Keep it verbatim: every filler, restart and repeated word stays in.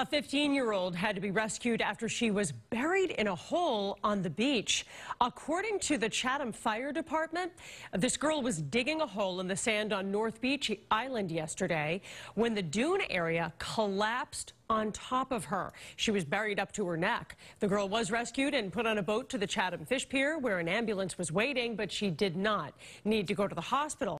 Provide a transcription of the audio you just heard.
A fifteen-year-old had to be rescued after she was buried in a hole on the beach. According to the Chatham Fire Department, this girl was digging a hole in the sand on North Beach Island yesterday when the dune area collapsed on top of her. She was buried up to her neck. The girl was rescued and put on a boat to the Chatham Fish Pier, where an ambulance was waiting, but she did not need to go to the hospital.